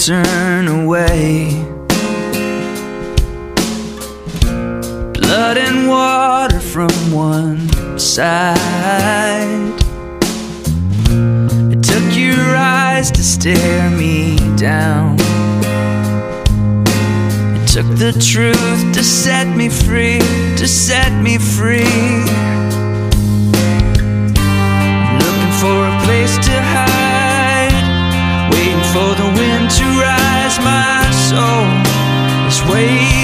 turn away. Blood and water from one side. It took your eyes to stare me down. It took the truth to set me free, to set me free. I'm looking for a place to hide, waiting for the wind to rise. My soul is waiting.